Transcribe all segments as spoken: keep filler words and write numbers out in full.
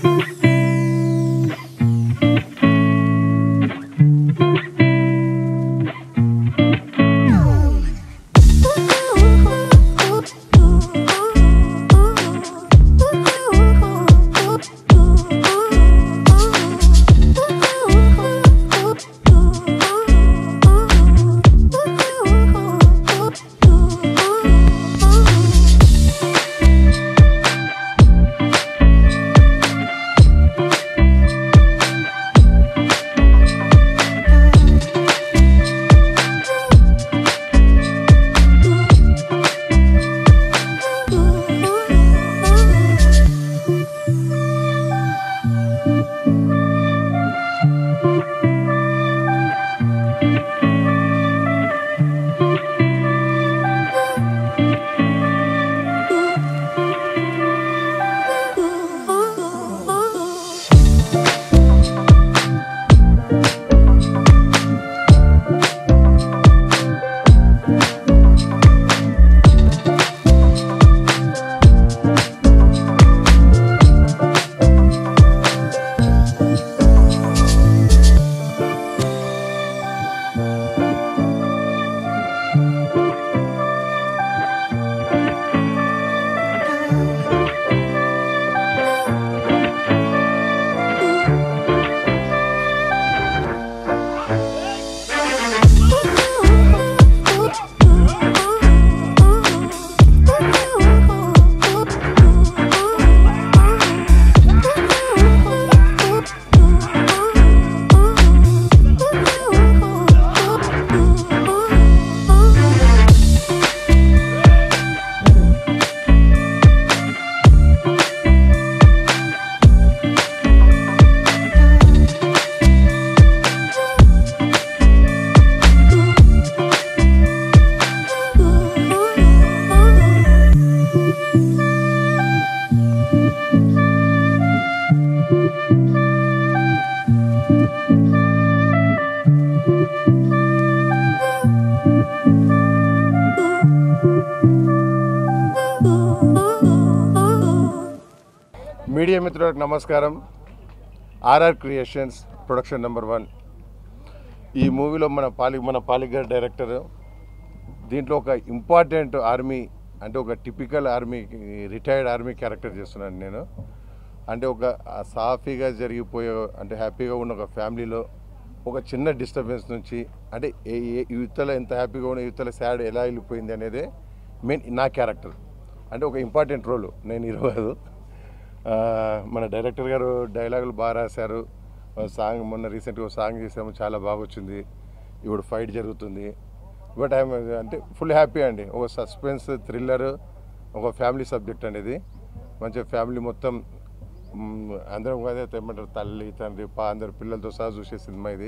Media మిత్రులకు నమస్కారం. RR creations production number one ఈ మూవీలో మన పాలి మన పాలిగర్ డైరెక్టర్ దీంట్లో ఒక ఇంపార్టెంట్ ఆర్మీ అంటే ఒక typical army retired army character చేస్తున్నాను నేను. అంటే ఒక సాఫీగా జరిగిపోయే అంటే హ్యాపీగా ఉన్న ఒక ఫ్యామిలీలో ఒక చిన్న డిస్టర్బెన్స్ నుంచి అంటే ఏ యువతల ఎంత హ్యాపీగా ఉన్న యువతల సాడ్ ఎలా వెళ్ళిపోయింది అనేది మెయిన్ నా క్యారెక్టర్. అంటే ఒక ఇంపార్టెంట్ రోల్ నేను ఇరవదు. మన డైరెక్టర్ గారు డైలాగులు బాగా రాశారు. సాంగ్ మొన్న రీసెంట్గా సాంగ్ చేసాము, చాలా బాగా వచ్చింది. ఇప్పుడు ఫైట్ జరుగుతుంది. బట్ ఐఎమ్ అంటే ఫుల్ హ్యాపీ అండి. ఒక సస్పెన్స్ థ్రిల్లర్, ఒక ఫ్యామిలీ సబ్జెక్ట్ అనేది మంచిగా ఫ్యామిలీ మొత్తం అందరం అదే ఏమంటారు తల్లి తండ్రి పా అందరు పిల్లలతో సహా చూసే సినిమా ఇది.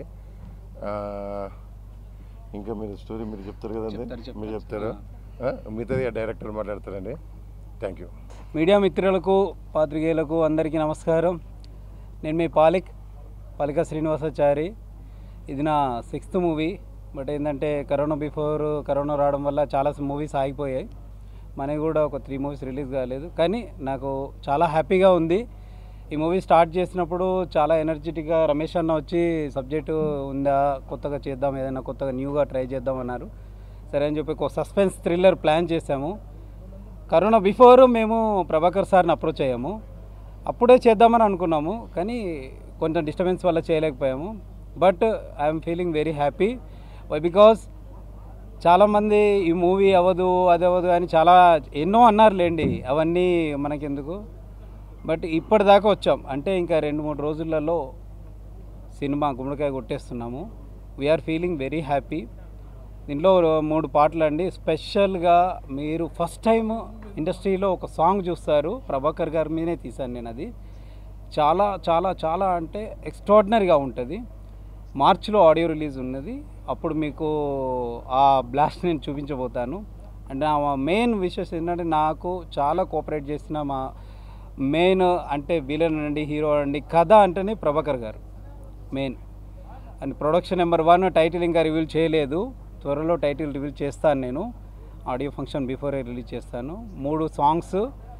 ఇంకా మీరు స్టోరీ మీరు చెప్తారు కదండి, మీరు చెప్తారు, మిగతాది డైరెక్టర్ మాట్లాడతారండి. Thank you. మీడియా మిత్రులకు పాత్రికేయులకు అందరికీ నమస్కారం. నేను మీ పాలిక్ పాలిక శ్రీనివాసాచారి. ఇది నా సిక్స్త్ మూవీ. బట్ ఏంటంటే కరోనా బిఫోర్ కరోనా రావడం వల్ల చాలా మూవీస్ ఆగిపోయాయి. మనకి కూడా ఒక త్రీ మూవీస్ రిలీజ్ కాలేదు. కానీ నాకు చాలా హ్యాపీగా ఉంది. ఈ మూవీ స్టార్ట్ చేసినప్పుడు చాలా ఎనర్జెటిక్గా రమేష్ అన్న వచ్చి సబ్జెక్టు ఉందా, కొత్తగా చేద్దాం, ఏదైనా కొత్తగా న్యూగా ట్రై చేద్దాం అన్నారు. సరే అని చెప్పి ఒక సస్పెన్స్ థ్రిల్లర్ ప్లాన్ చేశాము. కరోనా బిఫోర్ మేము ప్రభాకర్ సార్ని అప్రోచ్ అయ్యాము. అప్పుడే చేద్దామని అనుకున్నాము, కానీ కొంచెం డిస్టర్బెన్స్ వల్ల చేయలేకపోయాము. But I'm feeling very happy. Why because చాలామంది ఈ మూవీ అవ్వదు అది అవ్వదు అని చాలా ఎన్నో అన్నారులేండి, అవన్నీ మనకెందుకు. బట్ ఇప్పటిదాకా వచ్చాం. అంటే ఇంకా రెండు మూడు రోజులలో సినిమా గుమ్మడికాయ కొట్టేస్తున్నాము. We're feeling very happy. దీంట్లో మూడు పాటలు అండి. స్పెషల్గా మీరు ఫస్ట్ టైం ఇండస్ట్రీలో ఒక సాంగ్ చూస్తారు. ప్రభాకర్ గారి మీదనే తీశాను నేను. అది చాలా చాలా చాలా అంటే ఎక్స్ట్రాడినరీగా ఉంటుంది. మార్చిలో ఆడియో రిలీజ్ ఉన్నది. అప్పుడు మీకు ఆ బ్లాస్ట్ నేను చూపించబోతాను. అంటే నా మెయిన్ విషయం ఏంటంటే నాకు చాలా కోఆపరేట్ చేసిన మా మెయిన్ అంటే విలన్ అండి, హీరో అండి, కథ అంటేనే Prabhakar garu main. And production number one title ఇంకా రివీల్ చేయలేదు. త్వరలో టైటిల్ రివీల్ చేస్తాను నేను. ఆడియో ఫంక్షన్ బిఫోరే రిలీజ్ చేస్తాను. మూడు songs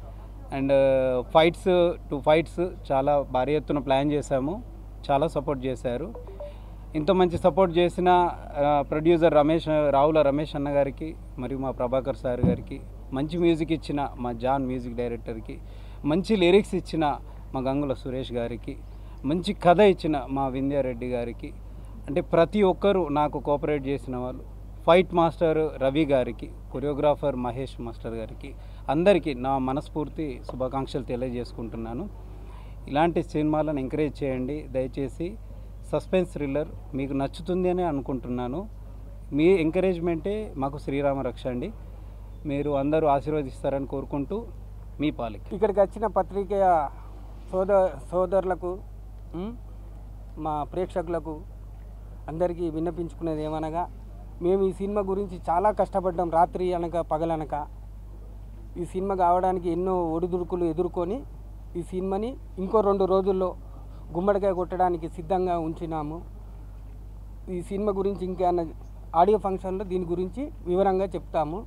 and fights two fights చాలా భారీ ఎత్తున ప్లాన్ చేశాము, చాలా సపోర్ట్ చేశారు. ఇంత మంచి సపోర్ట్ చేసిన ప్రొడ్యూసర్ రమేష్ రావుల రమేష్ అన్న గారికి మరియు మా ప్రభాకర్ సార్ గారికి, మంచి మ్యూజిక్ ఇచ్చిన మా జాన్ మ్యూజిక్ డైరెక్టర్కి, మంచి లిరిక్స్ ఇచ్చిన మా గంగుల సురేష్ గారికి, మంచి కథ ఇచ్చిన మా వింధ్యారెడ్డి గారికి, అంటే ప్రతి ఒక్కరూ నాకు కోఆపరేట్ చేసిన వాళ్ళు, ఫైట్ మాస్టర్ రవి గారికి, కొరియోగ్రాఫర్ మహేష్ మాస్టర్ గారికి, అందరికీ నా మనస్ఫూర్తి శుభాకాంక్షలు తెలియజేసుకుంటున్నాను. ఇలాంటి సినిమాలను ఎంకరేజ్ చేయండి దయచేసి. సస్పెన్స్ థ్రిల్లర్ మీకు నచ్చుతుంది అని అనుకుంటున్నాను. మీ ఎంకరేజ్మెంటే మాకు శ్రీరామ రక్ష అండి. మీరు అందరూ ఆశీర్వదిస్తారని కోరుకుంటూ మీ పాలిక్. ఇక్కడికి వచ్చిన పత్రికేయ సోదర సోదరులకు మా ప్రేక్షకులకు అందరికీ విన్నపించుకునేది ఏమనగా, మేము ఈ సినిమా గురించి చాలా కష్టపడ్డాం, రాత్రి అనక పగలనక. ఈ సినిమా కావడానికి ఎన్నో ఒడిదుడుకులు ఎదుర్కొని ఈ సినిమాని ఇంకో రెండు రోజుల్లో గుమ్మడికాయ కొట్టడానికి సిద్ధంగా ఉంచినాము. ఈ సినిమా గురించి ఇంకేమన్నా ఆడియో ఫంక్షన్లో దీని గురించి వివరంగా చెప్తాము.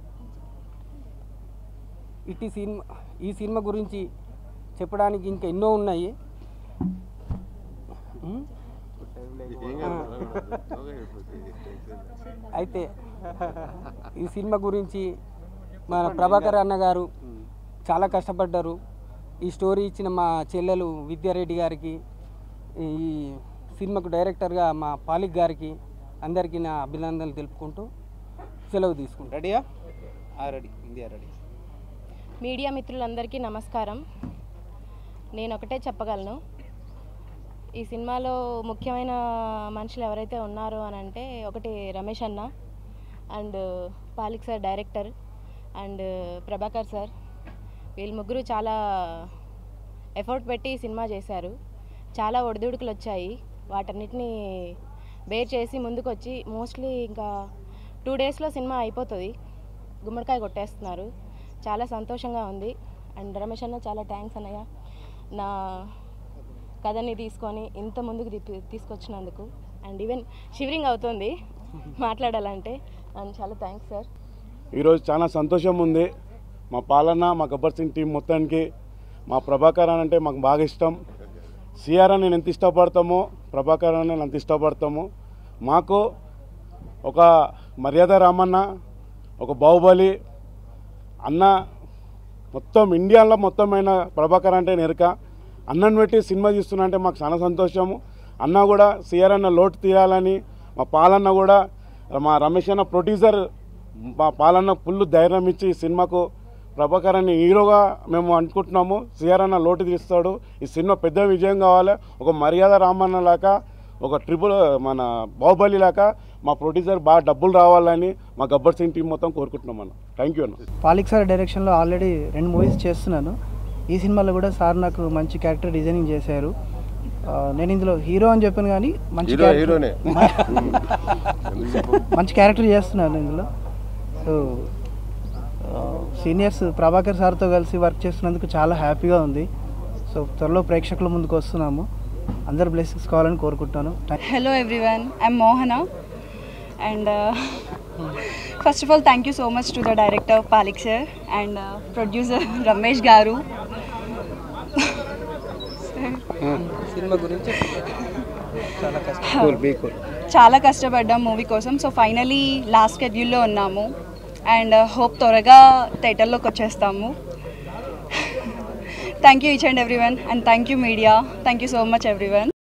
ఇటు సినిమా ఈ సినిమా గురించి చెప్పడానికి ఇంకా ఎన్నో ఉన్నాయి. అయితే ఈ సినిమా గురించి మన ప్రభాకర్ అన్న గారు చాలా కష్టపడ్డారు. ఈ స్టోరీ ఇచ్చిన మా చెల్లెలు విద్యారెడ్డి గారికి, ఈ సినిమాకు డైరెక్టర్గా మా పాలిక్ గారికి అందరికీ నా అభినందనలు తెలుపుకుంటూ సెలవు తీసుకుంటాను. రెడీయా? Ready, India ready. మీడియా మిత్రులందరికీ నమస్కారం. నేను ఒకటే చెప్పగలను, ఈ సినిమాలో ముఖ్యమైన మనుషులు ఎవరైతే ఉన్నారో అని అంటే, ఒకటి రమేష్ అన్న and Palik sir director and Prabhakar sir, వీళ్ళు ముగ్గురు చాలా ఎఫర్ట్ పెట్టి సినిమా చేశారు. చాలా ఒడిదుడుకులు వచ్చాయి, వాటన్నిటిని బేర్ చేసి ముందుకు వచ్చి మోస్ట్లీ ఇంకా టూ డేస్లో సినిమా అయిపోతుంది, గుమ్మడికాయ కొట్టేస్తున్నారు. చాలా సంతోషంగా ఉంది. అండ్ రమేష్ అన్న చాలా థ్యాంక్స్ అన్నయ్య, నా కథని తీసుకొని ఇంత ముందుకు తీసుకొచ్చినందుకు. అండ్ ఈవెన్ షివరింగ్ అవుతుంది మాట్లాడాలంటే. అండ్ చాలా థ్యాంక్స్ సార్. ఈరోజు చాలా సంతోషం ఉంది. మా పాలన, మా గబ్బర్ సింగ్ టీం మొత్తానికి, మా ప్రభాకర్ అంటే మాకు బాగా ఇష్టం. సిఆర్ అని ఎంత ఇష్టపడతామో ప్రభాకర్ అని ఎంత ఇష్టపడతాము. మాకు ఒక మర్యాద రామన్న, ఒక బాహుబలి అన్న, మొత్తం ఇండియాలో మొత్తమైన ప్రభాకర్ అంటే నెరక. అన్నను పెట్టి సినిమా తీస్తున్నా అంటే మాకు చాలా సంతోషము. అన్న కూడా సిఆర్ అన్న లోటు తీయాలని, మా పాలన్న కూడా, మా రమేష్ అన్న ప్రొడ్యూసర్ మా పాలన్న ఫుల్ ధైర్యం ఇచ్చి ఈ సినిమాకు ప్రభాకర్ అని హీరోగా మేము అనుకుంటున్నాము. సిఆర్ అన్న లోటు తీస్తాడు. ఈ సినిమా పెద్ద విజయం కావాలి. ఒక మర్యాద రామన్న లాగా, ఒక ట్రిపుల్ మన బాహుబలి లాగా మా ప్రొడ్యూసర్ బాగా డబ్బులు రావాలని మా గబ్బర్ సింగ్ టీం మొత్తం కోరుకుంటున్నాం అన్న. థ్యాంక్ యూ అన్న. పాలిక్ సార్ డైరెక్షన్లో ఆల్రెడీ రెండు మూవీస్ చేస్తున్నాను. ఈ సినిమాలో కూడా సార్ నాకు మంచి క్యారెక్టర్ డిజైనింగ్ చేశారు. నేను ఇందులో హీరో అని చెప్పాను కానీ మంచి మంచి క్యారెక్టర్ చేస్తున్నాను ఇందులో. సో సీనియర్స్ ప్రభాకర్ సార్తో కలిసి వర్క్ చేస్తున్నందుకు చాలా హ్యాపీగా ఉంది. సో త్వరలో ప్రేక్షకుల ముందుకు వస్తున్నాము. అందరు బ్లెస్సింగ్స్ కావాలని కోరుకుంటున్నాను. Hello everyone, I'm Mohana and first of all thank you so much to the director Palik sir and producer Ramesh garu. Cinema గురించి చాలా కష్టం చాలా కష్టపడ్డాం మూవీ కోసం. సో ఫైనలీ లాస్ట్ షెడ్యూల్లో ఉన్నాము అండ్ హోప్ త్వరగా థియేటర్లోకి వచ్చేస్తాము. Thank you each and everyone and thank you media. Thank you so much everyone.